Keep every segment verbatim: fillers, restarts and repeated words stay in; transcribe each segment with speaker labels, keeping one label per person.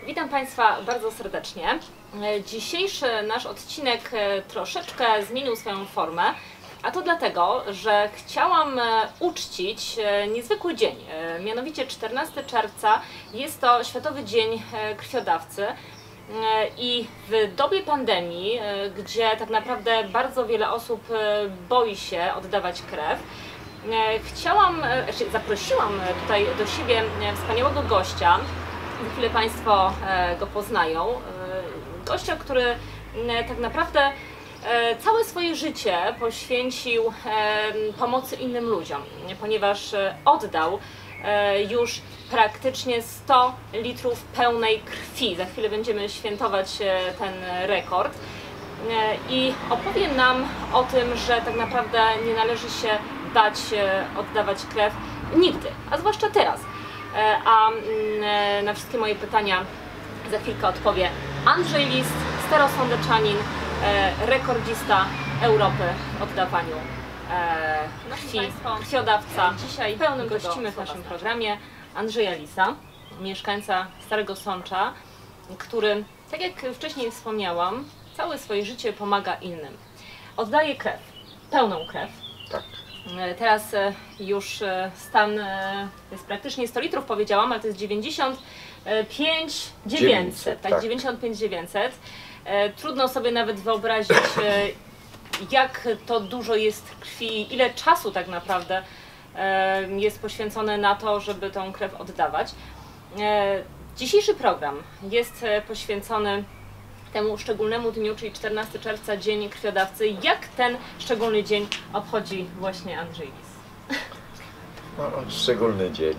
Speaker 1: Witam Państwa bardzo serdecznie. Dzisiejszy nasz odcinek troszeczkę zmienił swoją formę, a to dlatego, że chciałam uczcić niezwykły dzień. Mianowicie czternastego czerwca jest to Światowy Dzień Krwiodawcy i w dobie pandemii, gdzie tak naprawdę bardzo wiele osób boi się oddawać krew, chciałam, zaprosiłam tutaj do siebie wspaniałego gościa. Za chwilę Państwo go poznają. Gościa, który tak naprawdę całe swoje życie poświęcił pomocy innym ludziom, ponieważ oddał już praktycznie sto litrów pełnej krwi. Za chwilę będziemy świętować ten rekord i opowie nam o tym, że tak naprawdę nie należy się bać oddawać krew nigdy, a zwłaszcza teraz. A na wszystkie moje pytania za chwilkę odpowie Andrzej List, starosądeczanin, rekordzista Europy w oddawaniu krwi, krwiodawca. Dzisiaj pełnym gościmy w naszym programie Andrzeja Lisa, mieszkańca Starego Sącza, który, tak jak wcześniej wspomniałam, całe swoje życie pomaga innym. Oddaje krew, pełną krew.
Speaker 2: Tak.
Speaker 1: Teraz już stan jest praktycznie sto litrów, powiedziałam, ale to jest dziewięćdziesiąt pięć tysięcy dziewięćset. Tak,
Speaker 2: tak.
Speaker 1: dziewięćdziesiąt pięć tysięcy dziewięćset. Trudno sobie nawet wyobrazić, jak to dużo jest krwi, ile czasu tak naprawdę jest poświęcone na to, żeby tą krew oddawać. Dzisiejszy program jest poświęcony temu szczególnemu dniu, czyli czternastego czerwca, Dzień Krwiodawcy. Jak ten szczególny dzień obchodzi właśnie Andrzej Lis?
Speaker 2: No, szczególny dzień.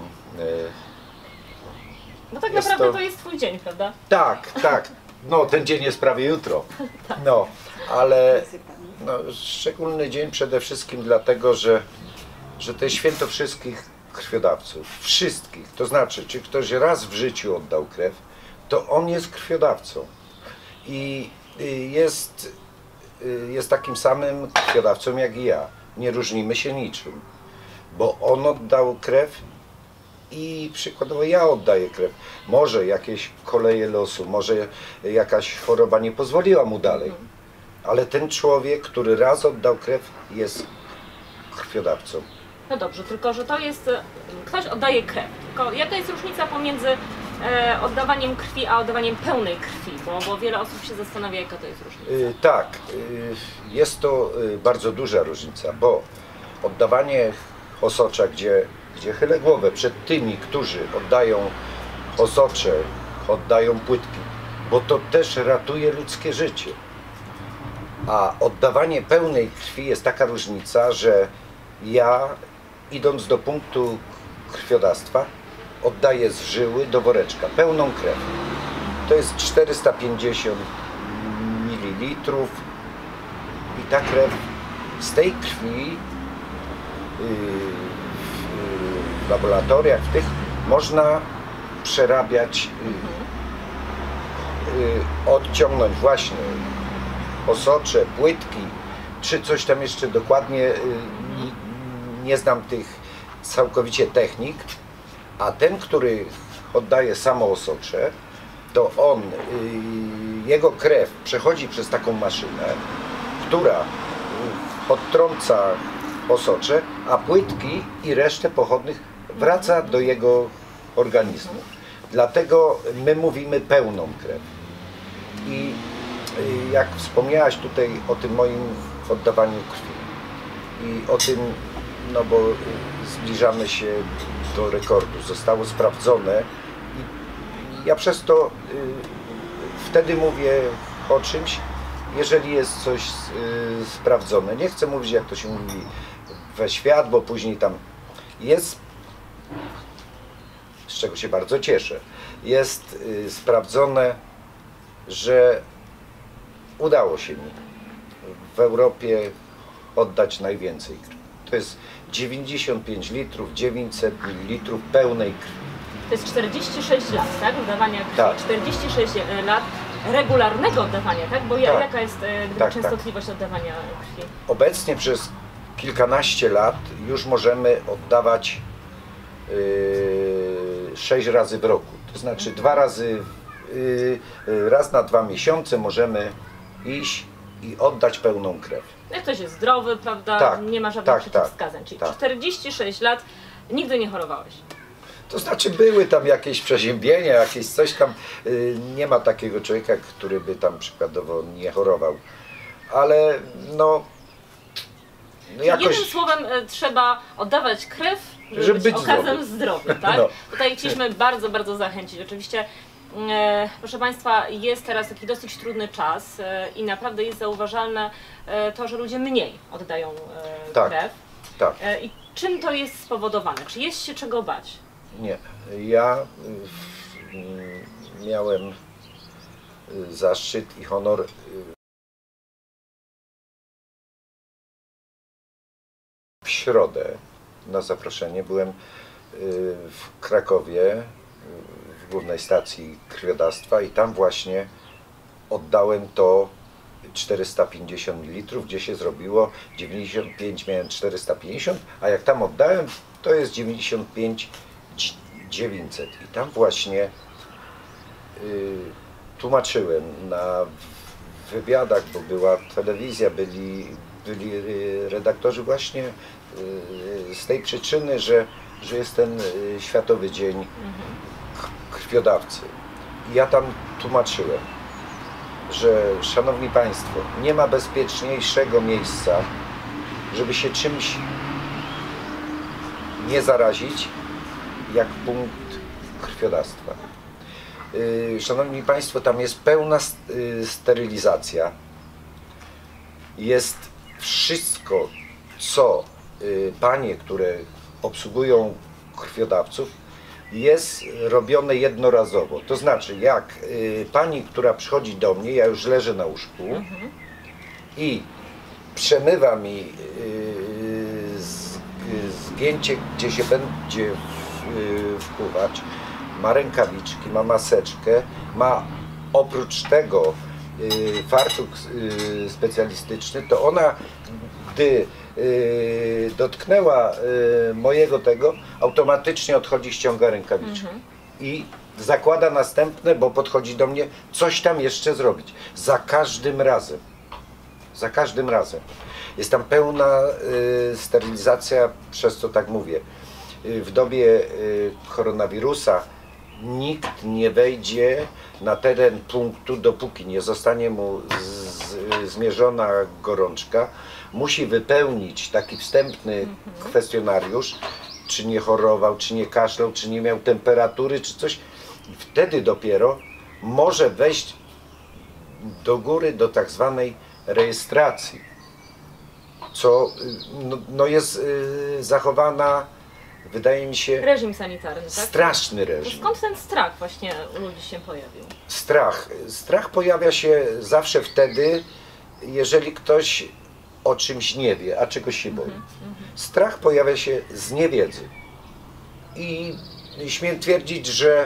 Speaker 1: No tak
Speaker 2: Jest
Speaker 1: naprawdę to...
Speaker 2: to
Speaker 1: jest twój dzień, prawda?
Speaker 2: Tak, tak. No ten dzień jest prawie jutro. No, ale no, szczególny dzień przede wszystkim dlatego, że, że to jest święto wszystkich krwiodawców. Wszystkich. To znaczy, czy ktoś raz w życiu oddał krew, to on jest krwiodawcą. I jest, jest takim samym krwiodawcą jak i ja. Nie różnimy się niczym, bo on oddał krew i przykładowo ja oddaję krew. Może jakieś koleje losu, może jakaś choroba nie pozwoliła mu dalej, ale ten człowiek, który raz oddał krew, jest krwiodawcą.
Speaker 1: No dobrze, tylko że to jest, ktoś oddaje krew. Tylko jaka jest różnica pomiędzy e, oddawaniem krwi a oddawaniem pełnej krwi? Bo, bo wiele osób się zastanawia, jaka to jest różnica.
Speaker 2: Yy, tak, yy, jest to yy, bardzo duża różnica, bo oddawanie osocza, gdzie, gdzie chylę głowę przed tymi, którzy oddają osocze, oddają płytki, bo to też ratuje ludzkie życie. A oddawanie pełnej krwi jest taka różnica, że ja, idąc do punktu krwiodawstwa, oddaję z żyły do woreczka pełną krew. To jest czterysta pięćdziesiąt mililitrów i ta krew, z tej krwi w laboratoriach, w tych można przerabiać, odciągnąć właśnie osocze, płytki, czy coś tam jeszcze dokładnie, nie znam tych całkowicie technik, a ten, który oddaje samo osocze, to on, jego krew przechodzi przez taką maszynę, która odtrąca osocze, a płytki i resztę pochodnych wraca do jego organizmu. Dlatego my mówimy pełną krew. I jak wspomniałaś tutaj o tym moim oddawaniu krwi i o tym, no bo zbliżamy się do rekordu, zostało sprawdzone i ja przez to y, wtedy mówię o czymś, jeżeli jest coś y, sprawdzone. Nie chcę mówić, jak to się mówi we świat, bo później tam jest, z czego się bardzo cieszę, jest y, sprawdzone, że udało się mi w Europie oddać najwięcej krwi. To jest dziewięćdziesiąt pięć litrów, dziewięćset mililitrów pełnej krwi.
Speaker 1: To jest czterdzieści sześć lat, tak? Oddawania krwi.
Speaker 2: Tak.
Speaker 1: czterdzieści sześć lat regularnego oddawania, tak? Bo
Speaker 2: tak.
Speaker 1: jaka jest e,
Speaker 2: tak,
Speaker 1: częstotliwość tak. oddawania krwi?
Speaker 2: Obecnie przez kilkanaście lat już możemy oddawać yy, sześć razy w roku. To znaczy dwa razy y, y, raz na dwa miesiące możemy iść i oddać pełną krew.
Speaker 1: Jak ktoś jest zdrowy, prawda,
Speaker 2: Tak,
Speaker 1: nie ma żadnych
Speaker 2: tak,
Speaker 1: przeciwwskazań,
Speaker 2: tak,
Speaker 1: czyli
Speaker 2: tak.
Speaker 1: czterdzieści sześć lat, nigdy nie chorowałeś.
Speaker 2: To znaczy były tam jakieś przeziębienia, jakieś coś tam, y, nie ma takiego człowieka, który by tam przykładowo nie chorował, ale no, no jakoś...
Speaker 1: Jednym słowem e, trzeba oddawać krew, żeby,
Speaker 2: Żeby
Speaker 1: być
Speaker 2: być
Speaker 1: okazem
Speaker 2: zdrowy.
Speaker 1: zdrowy, tak?
Speaker 2: No.
Speaker 1: Tutaj chcieliśmy bardzo, bardzo zachęcić. Oczywiście, e, proszę Państwa, jest teraz taki dosyć trudny czas e, i naprawdę jest zauważalne e, to, że ludzie mniej oddają e,
Speaker 2: Tak.
Speaker 1: krew.
Speaker 2: Tak.
Speaker 1: E, I czym to jest spowodowane? Czy jest się czego bać?
Speaker 2: Nie, ja y, y, miałem y, zaszczyt i honor y, w środę na zaproszenie byłem y, w Krakowie y, w głównej stacji krwiodawstwa i tam właśnie oddałem to czterysta pięćdziesiąt mililitrów, gdzie się zrobiło dziewięćdziesiąt pięć, miałem czterysta pięćdziesiąt, a jak tam oddałem, to jest dziewięćdziesiąt pięć dziewięćset. I tam właśnie y, tłumaczyłem na wywiadach, bo była telewizja, byli, byli y, redaktorzy właśnie y, z tej przyczyny, że, że jest ten y, Światowy Dzień Krwiodawcy. I ja tam tłumaczyłem, że szanowni Państwo, nie ma bezpieczniejszego miejsca, żeby się czymś nie zarazić, jak punkt krwiodawstwa. Yy, Szanowni Państwo, tam jest pełna sterylizacja. Jest wszystko, co yy, panie, które obsługują krwiodawców, jest robione jednorazowo. To znaczy, jak yy, pani, która przychodzi do mnie, ja już leżę na łóżku mhm. i przemywa mi yy, z, zgięcie, gdzie się będzie wpływać, ma rękawiczki, ma maseczkę, ma oprócz tego y, fartuch y, specjalistyczny, to ona, gdy y, dotknęła y, mojego tego, automatycznie odchodzi, ściąga rękawiczkę mhm. i zakłada następne, bo podchodzi do mnie, coś tam jeszcze zrobić. Za każdym razem. Za każdym razem. Jest tam pełna y, sterylizacja, przez co tak mówię. W dobie koronawirusa nikt nie wejdzie na teren punktu, dopóki nie zostanie mu z, zmierzona gorączka. Musi wypełnić taki wstępny mhm. kwestionariusz, czy nie chorował, czy nie kaszlał, czy nie miał temperatury, czy coś. I wtedy dopiero może wejść do góry do tak zwanej rejestracji, co no, no jest y, zachowana, wydaje mi się,
Speaker 1: reżim sanitarny, tak?
Speaker 2: Straszny reżim.
Speaker 1: Skąd ten strach właśnie u ludzi się pojawił?
Speaker 2: Strach. Strach pojawia się zawsze wtedy, jeżeli ktoś o czymś nie wie, a czegoś się boi. Mm -hmm. Strach pojawia się z niewiedzy. I śmiem twierdzić, że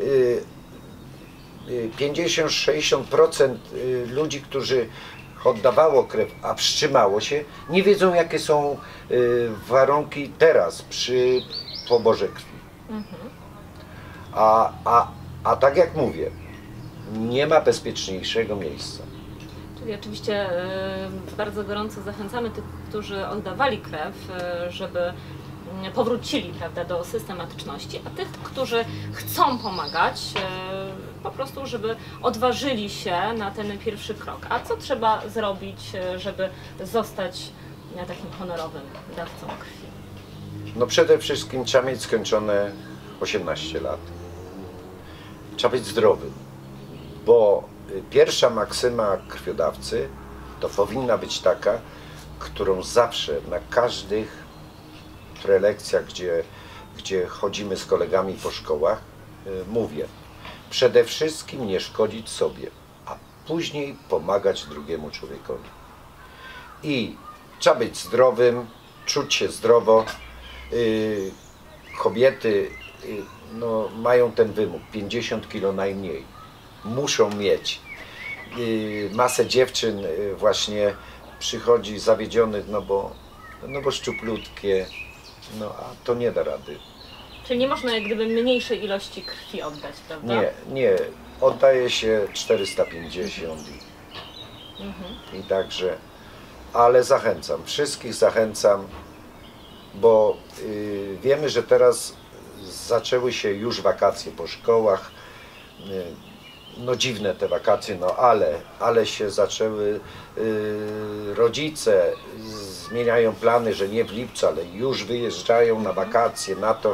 Speaker 2: pięćdziesiąt do sześćdziesięciu procent ludzi, którzy oddawało krew, a wstrzymało się, nie wiedzą, jakie są y, warunki teraz przy poborze krwi. Mhm. A, a, a tak jak mówię, nie ma bezpieczniejszego miejsca.
Speaker 1: Czyli oczywiście y, bardzo gorąco zachęcamy tych, którzy oddawali krew, y, żeby powrócili, prawda, do systematyczności, a tych, którzy chcą pomagać, y, po prostu, żeby odważyli się na ten pierwszy krok. A co trzeba zrobić, żeby zostać takim honorowym dawcą krwi?
Speaker 2: No przede wszystkim trzeba mieć skończone osiemnaście lat. Trzeba być zdrowym, bo pierwsza maksyma krwiodawcy to powinna być taka, którą zawsze na każdych prelekcjach, gdzie, gdzie chodzimy z kolegami po szkołach, yy, mówię. Przede wszystkim nie szkodzić sobie, a później pomagać drugiemu człowiekowi. I trzeba być zdrowym, czuć się zdrowo. Yy, kobiety yy, no, mają ten wymóg, pięćdziesiąt kilo najmniej. Muszą mieć. Yy, masę dziewczyn yy, właśnie przychodzi zawiedzionych, no bo, no bo szczuplutkie, no a to nie da rady.
Speaker 1: Czyli nie można jak gdyby mniejszej ilości krwi oddać, prawda?
Speaker 2: Nie, nie. oddaje się czterysta pięćdziesiąt i,
Speaker 1: Mhm.
Speaker 2: i także, ale zachęcam, wszystkich zachęcam, bo y, wiemy, że teraz zaczęły się już wakacje po szkołach, y, no dziwne te wakacje, no ale, ale się zaczęły, y, rodzice zmieniają plany, że nie w lipcu, ale już wyjeżdżają na wakacje, na to,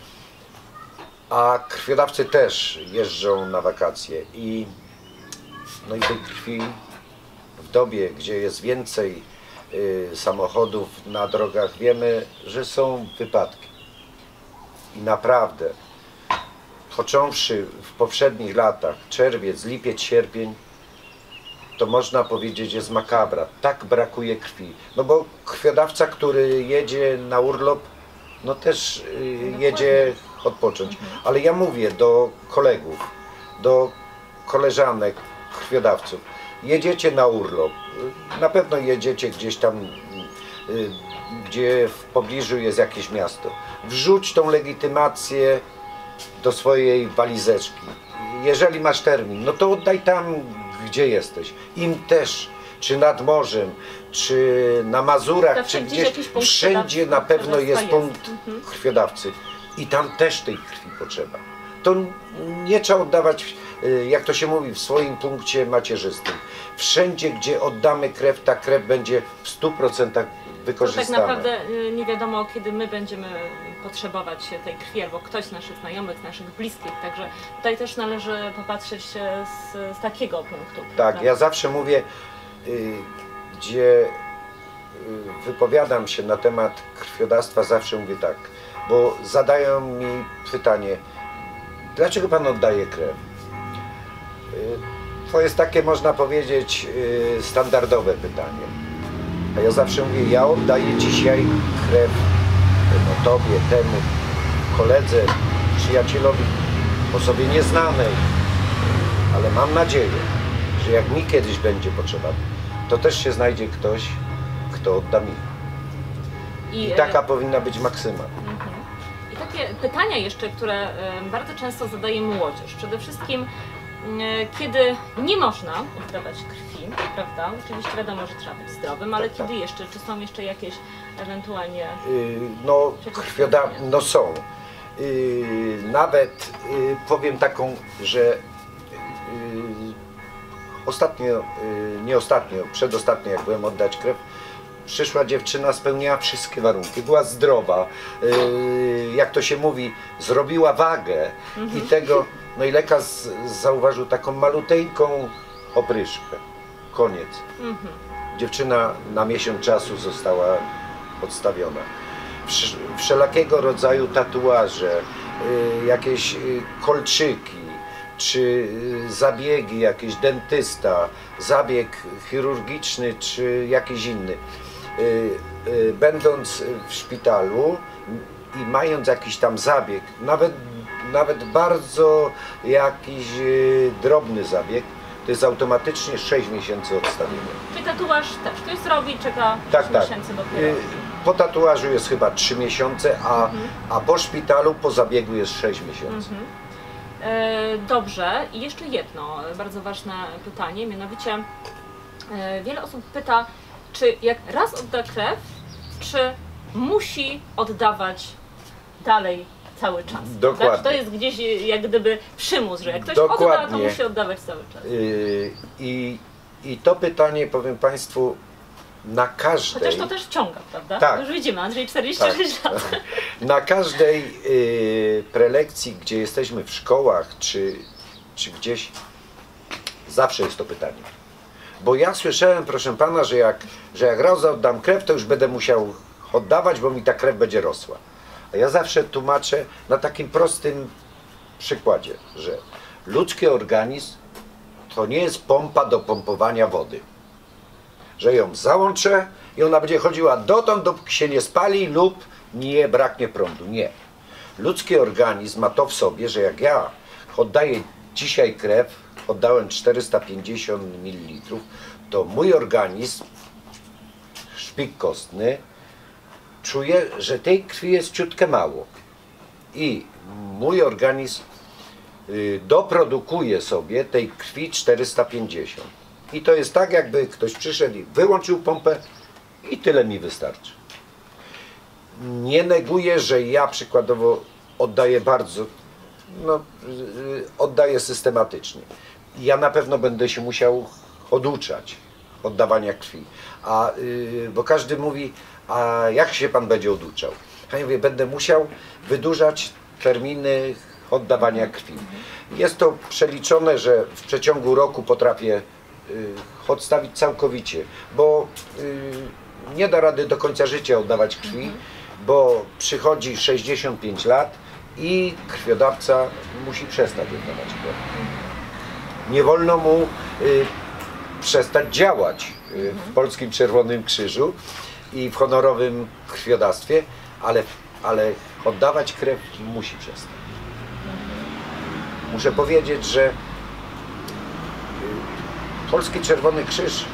Speaker 2: a krwiodawcy też jeżdżą na wakacje i no i tej krwi w dobie, gdzie jest więcej y, samochodów na drogach, wiemy, że są wypadki i naprawdę, począwszy w poprzednich latach, czerwiec, lipiec, sierpień, to można powiedzieć jest makabra. Tak brakuje krwi. No bo krwiodawca, który jedzie na urlop, no też y, jedzie odpocząć. Ale ja mówię do kolegów, do koleżanek, krwiodawców. Jedziecie na urlop, na pewno jedziecie gdzieś tam, y, gdzie w pobliżu jest jakieś miasto. Wrzuć tą legitymację do swojej walizeczki. Jeżeli masz termin, no to oddaj tam, gdzie jesteś. Im też, czy nad morzem, czy na Mazurach,
Speaker 1: Zawsze
Speaker 2: czy
Speaker 1: gdzieś
Speaker 2: gdzieś,
Speaker 1: jakiś punkt
Speaker 2: wszędzie na
Speaker 1: krwiodawcy,
Speaker 2: pewno jest
Speaker 1: krwiodawstwa
Speaker 2: punkt
Speaker 1: jest. Mhm.
Speaker 2: krwiodawcy. I tam też tej krwi potrzeba. To nie trzeba oddawać, y, jak to się mówi, w swoim punkcie macierzystym. Wszędzie, gdzie oddamy krew, ta krew będzie w stu procentach
Speaker 1: To
Speaker 2: wykorzystana.
Speaker 1: tak naprawdę y, nie wiadomo, kiedy my będziemy potrzebować tej krwi, albo ktoś z naszych znajomych, z naszych bliskich, także tutaj też należy popatrzeć e, z, z takiego punktu.
Speaker 2: Tak,
Speaker 1: prawda?
Speaker 2: ja zawsze mówię, y, gdzie y, wypowiadam się na temat krwiodawstwa, zawsze mówię tak, bo zadają mi pytanie, dlaczego pan oddaje krew? Y, to jest takie, można powiedzieć, y, standardowe pytanie. A ja zawsze mówię, ja oddaję dzisiaj krew no, tobie, temu koledze, przyjacielowi, osobie nieznanej, ale mam nadzieję, że jak mi kiedyś będzie potrzeba, to też się znajdzie ktoś, kto odda mi. I taka powinna być maksyma.
Speaker 1: Mhm. I takie pytania jeszcze, które e, bardzo często zadaje młodzież. Przede wszystkim, e, kiedy nie można oddawać krwi, prawda? Oczywiście wiadomo, że trzeba być zdrowym, ale
Speaker 2: Tak,
Speaker 1: kiedy
Speaker 2: tak.
Speaker 1: jeszcze? Czy są jeszcze jakieś ewentualnie...
Speaker 2: Yy, no, krwioda... no są. Yy, nawet yy, powiem taką, że yy, ostatnio, yy, nie ostatnio, przedostatnio jak byłem oddać krew, przyszła dziewczyna, spełniała wszystkie warunki, była zdrowa, yy, jak to się mówi, zrobiła wagę i tego, no i lekarz zauważył taką maluteńką opryszkę. Koniec.
Speaker 1: Mhm.
Speaker 2: Dziewczyna na miesiąc czasu została odstawiona. Wsz- Wszelakiego rodzaju tatuaże, y, jakieś y, kolczyki, czy y, zabiegi, jakiś dentysta, zabieg chirurgiczny, czy jakiś inny. Y, y, będąc w szpitalu i mając jakiś tam zabieg, nawet, nawet bardzo jakiś y, drobny zabieg, to jest automatycznie sześć miesięcy odstawienia.
Speaker 1: Czyli tatuaż też ktoś zrobi, czeka
Speaker 2: Tak,
Speaker 1: sześć
Speaker 2: tak.
Speaker 1: miesięcy dopiero.
Speaker 2: Y, Po tatuażu jest chyba trzy miesiące, a,
Speaker 1: Mhm.
Speaker 2: a po szpitalu, po zabiegu jest sześć miesięcy.
Speaker 1: Mhm. E, Dobrze, i jeszcze jedno bardzo ważne pytanie, mianowicie e, wiele osób pyta, czy jak raz odda krew, czy musi oddawać dalej cały czas?
Speaker 2: Dokładnie.
Speaker 1: Znaczy, to jest gdzieś jak gdyby przymus, że jak ktoś odda, to
Speaker 2: Dokładnie.
Speaker 1: musi oddawać cały czas.
Speaker 2: Y, I, I to pytanie, powiem Państwu, na każdej...
Speaker 1: Chociaż to też wciąga, prawda?
Speaker 2: Tak.
Speaker 1: Już widzimy, Andrzej czterdzieści sześć
Speaker 2: Tak.
Speaker 1: lat.
Speaker 2: Na każdej y, prelekcji, gdzie jesteśmy w szkołach, czy, czy gdzieś, zawsze jest to pytanie. Bo ja słyszałem, proszę Pana, że jak, że jak raz oddam krew, to już będę musiał oddawać, bo mi ta krew będzie rosła. A ja zawsze tłumaczę na takim prostym przykładzie, że ludzki organizm to nie jest pompa do pompowania wody. Że ją załączę i ona będzie chodziła dotąd, dopóki się nie spali lub nie braknie prądu. Nie. Ludzki organizm ma to w sobie, że jak ja oddaję dzisiaj krew, oddałem czterysta pięćdziesiąt mililitrów, to mój organizm, szpik kostny, czuje, że tej krwi jest ciutkę mało. I mój organizm y, doprodukuje sobie tej krwi czterysta pięćdziesiąt. I to jest tak, jakby ktoś przyszedł i wyłączył pompę i tyle mi wystarczy. Nie neguję, że ja przykładowo oddaję bardzo, no, y, oddaję systematycznie. Ja na pewno będę się musiał oduczać oddawania krwi. A, y, bo każdy mówi, a jak się pan będzie oduczał? Ja mówię, będę musiał wydłużać terminy oddawania krwi. Jest to przeliczone, że w przeciągu roku potrafię y, odstawić całkowicie, bo y, nie da rady do końca życia oddawać krwi, bo przychodzi sześćdziesiąt pięć lat i krwiodawca musi przestać oddawać krew. Nie wolno mu y, przestać działać y, w Polskim Czerwonym Krzyżu i w honorowym krwiodawstwie, ale, ale oddawać krew musi przestać. Muszę powiedzieć, że y, Polski Czerwony Krzyż y,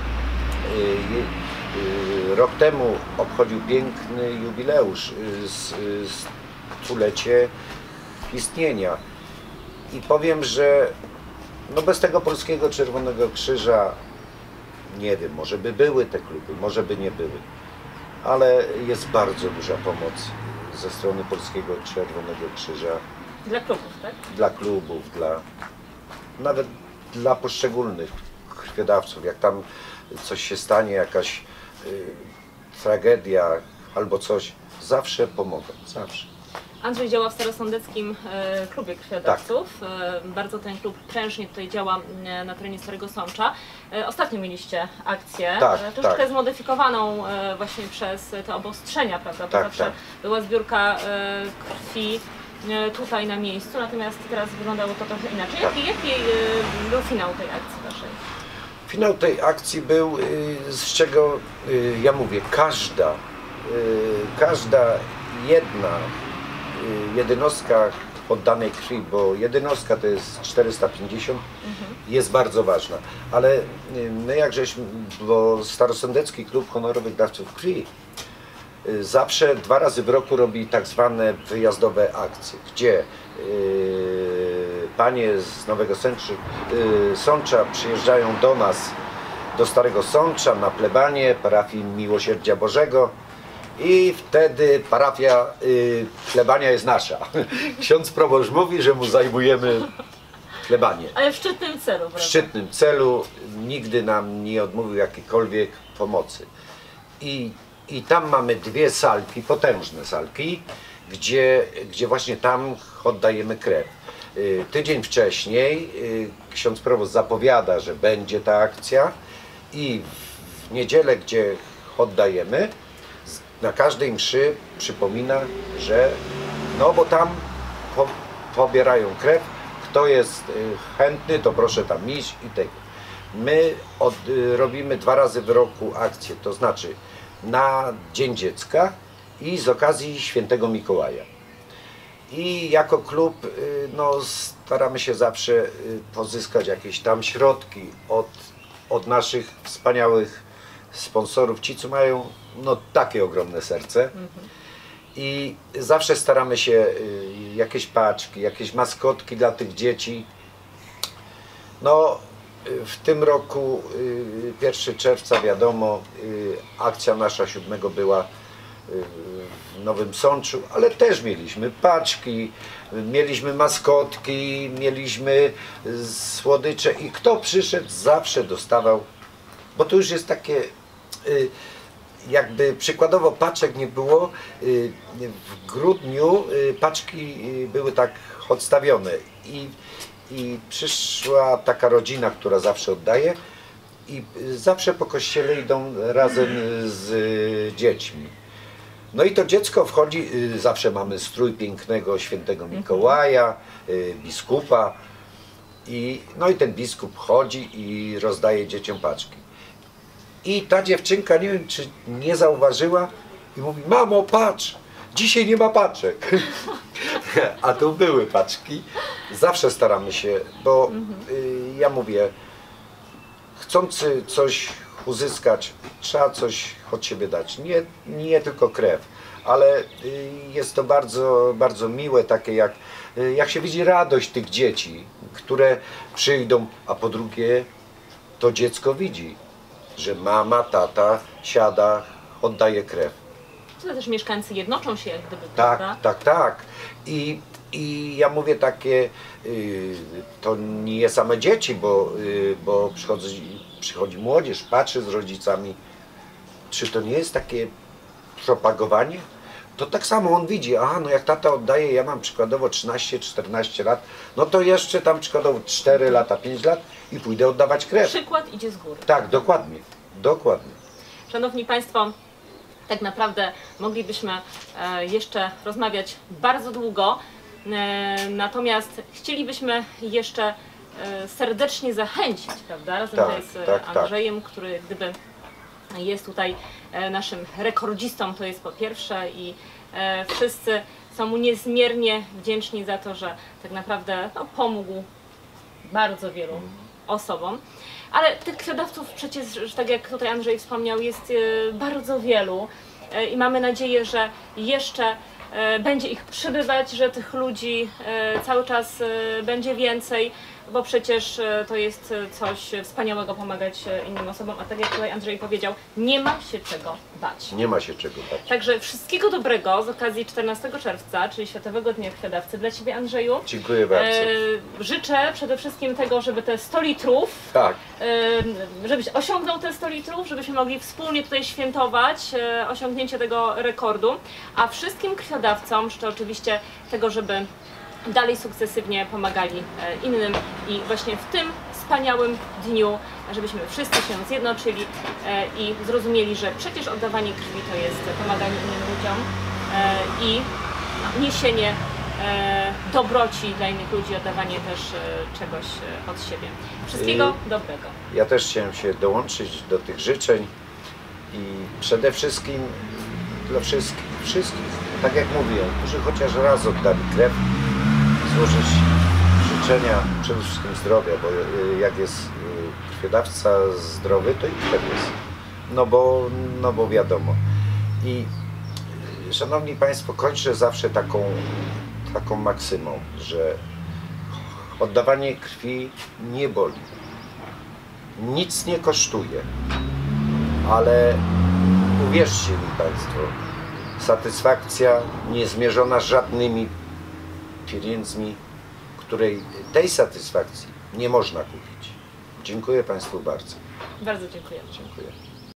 Speaker 2: y, rok temu obchodził piękny jubileusz, y, z, y, stulecie istnienia. I powiem, że no bez tego Polskiego Czerwonego Krzyża, nie wiem, może by były te kluby, może by nie były, ale jest bardzo duża pomoc ze strony Polskiego Czerwonego Krzyża.
Speaker 1: Dla klubów, tak?
Speaker 2: Dla klubów, dla, nawet dla poszczególnych krwiodawców. Jak tam coś się stanie, jakaś y, tragedia albo coś, zawsze pomogą, zawsze.
Speaker 1: Andrzej działa w Starosądeckim e, Klubie Krwiodawców. Tak. E, bardzo ten klub prężnie tutaj działa e, na terenie Starego Sącza. E, ostatnio mieliście akcję,
Speaker 2: Tak,
Speaker 1: e, troszeczkę
Speaker 2: tak.
Speaker 1: zmodyfikowaną e, właśnie przez te obostrzenia, prawda? Bo
Speaker 2: Tak,
Speaker 1: zawsze
Speaker 2: tak.
Speaker 1: była zbiórka e, krwi e, tutaj na miejscu, natomiast teraz wyglądało to trochę inaczej.
Speaker 2: Tak.
Speaker 1: Jaki, jaki e, był finał tej akcji waszej?
Speaker 2: Finał tej akcji był, y, z czego y, ja mówię, każda, y, każda jedna y, jednostka oddanej krwi, bo jednostka to jest czterysta pięćdziesiąt, mhm. jest bardzo ważna. Ale y, my jak żeśmy, bo Starosądecki Klub Honorowych Dawców Krwi y, zawsze dwa razy w roku robi tak zwane wyjazdowe akcje, gdzie y, panie z Nowego Sęczy, y, Sącza przyjeżdżają do nas, do Starego Sącza na plebanię parafii Miłosierdzia Bożego i wtedy parafia, y, plebania jest nasza. Ksiądz proboszcz mówi, że mu zajmujemy plebanię.
Speaker 1: Ale w szczytnym celu, prawda?
Speaker 2: W szczytnym celu, nigdy nam nie odmówił jakiejkolwiek pomocy. I, i tam mamy dwie salki, potężne salki, gdzie, gdzie właśnie tam oddajemy krew. Y, tydzień wcześniej y, ksiądz proboszcz zapowiada, że będzie ta akcja i w niedzielę, gdzie oddajemy, na każdej mszy przypomina, że no bo tam po, pobierają krew, kto jest y, chętny, to proszę tam iść i tego. My od, y, robimy dwa razy w roku akcję, to znaczy na Dzień Dziecka i z okazji Świętego Mikołaja. I jako klub y, no, staramy się zawsze y, pozyskać jakieś tam środki od, od naszych wspaniałych sponsorów, ci co mają no, takie ogromne serce. Mhm. I zawsze staramy się y, jakieś paczki, jakieś maskotki dla tych dzieci. No y, w tym roku y, pierwszego czerwca wiadomo, y, akcja nasza siódmego była w Nowym Sączu, ale też mieliśmy paczki, mieliśmy maskotki, mieliśmy słodycze i kto przyszedł, zawsze dostawał, bo to już jest takie, jakby przykładowo paczek nie było, w grudniu paczki były tak odstawione i, i przyszła taka rodzina, która zawsze oddaje i zawsze po kościele idą razem z dziećmi. No i to dziecko wchodzi, zawsze mamy strój pięknego świętego Mikołaja, biskupa i no i ten biskup chodzi i rozdaje dzieciom paczki. I ta dziewczynka, nie wiem czy nie zauważyła i mówi: mamo, patrz, dzisiaj nie ma paczek. A tu były paczki. Zawsze staramy się, bo y, ja mówię, chcący coś uzyskać, trzeba coś od siebie dać. Nie, nie tylko krew, ale y, jest to bardzo, bardzo miłe, takie jak, y, jak się widzi radość tych dzieci, które przyjdą, a po drugie to dziecko widzi, że mama, tata siada, oddaje krew.
Speaker 1: To też mieszkańcy jednoczą się jak gdyby,
Speaker 2: Tak,
Speaker 1: prawda?
Speaker 2: tak, tak. I, i ja mówię takie, y, to nie same dzieci, bo, y, bo przychodzi, przychodzi młodzież, patrzy z rodzicami, czy to nie jest takie propagowanie? To tak samo on widzi, aha, no jak tata oddaje, ja mam przykładowo trzynaście czternaście lat, no to jeszcze tam przykładowo cztery lata, pięć lat i pójdę oddawać krew.
Speaker 1: Przykład idzie z góry.
Speaker 2: Tak, dokładnie, dokładnie.
Speaker 1: Szanowni Państwo, tak naprawdę moglibyśmy e, jeszcze rozmawiać bardzo długo, e, natomiast chcielibyśmy jeszcze e, serdecznie zachęcić, prawda, razem
Speaker 2: Tak,
Speaker 1: tutaj z
Speaker 2: tak, tak.
Speaker 1: Andrzejem, który jak gdyby jest tutaj e, naszym rekordzistą, to jest po pierwsze, i e, wszyscy są mu niezmiernie wdzięczni za to, że tak naprawdę no, pomógł bardzo wielu osobom. Ale tych krwiodawców przecież, tak jak tutaj Andrzej wspomniał, jest e, bardzo wielu e, i mamy nadzieję, że jeszcze e, będzie ich przybywać, że tych ludzi e, cały czas e, będzie więcej, bo przecież e, to jest e, coś wspaniałego pomagać e, innym osobom, a tak jak tutaj Andrzej powiedział, nie ma się czego bać.
Speaker 2: Nie ma się czego bać.
Speaker 1: Także wszystkiego dobrego z okazji czternastego czerwca, czyli Światowego Dnia Krwiodawcy, dla Ciebie, Andrzeju.
Speaker 2: Dziękuję bardzo.
Speaker 1: E, życzę przede wszystkim tego, żeby te sto litrów,
Speaker 2: Tak.
Speaker 1: e, żebyś osiągnął te sto litrów, żebyśmy mogli wspólnie tutaj świętować e, osiągnięcie tego rekordu, a wszystkim krwiodawcom życzę oczywiście tego, żeby dalej sukcesywnie pomagali e, innym i właśnie w tym wspaniałym dniu, żebyśmy wszyscy się zjednoczyli e, i zrozumieli, że przecież oddawanie krwi to jest pomaganie innym ludziom e, i no, niesienie e, dobroci dla innych ludzi, oddawanie też e, czegoś e, od siebie. Wszystkiego
Speaker 2: I-
Speaker 1: dobrego.
Speaker 2: Ja też chciałem się dołączyć do tych życzeń i przede wszystkim dla wszystkich, wszystkich, tak jak mówiłem, którzy chociaż raz oddali krew, złożyć życzenia przede wszystkim zdrowia, bo y, jak jest y, krwiodawca zdrowy, to i krew jest. No bo, no bo wiadomo. I y, szanowni Państwo, kończę zawsze taką, taką maksymą, że oddawanie krwi nie boli. Nic nie kosztuje, ale uwierzcie mi Państwo, satysfakcja niezmierzona żadnymi pieniędzmi, której tej satysfakcji nie można kupić. Dziękuję Państwu bardzo.
Speaker 1: Bardzo dziękuję.
Speaker 2: Dziękuję.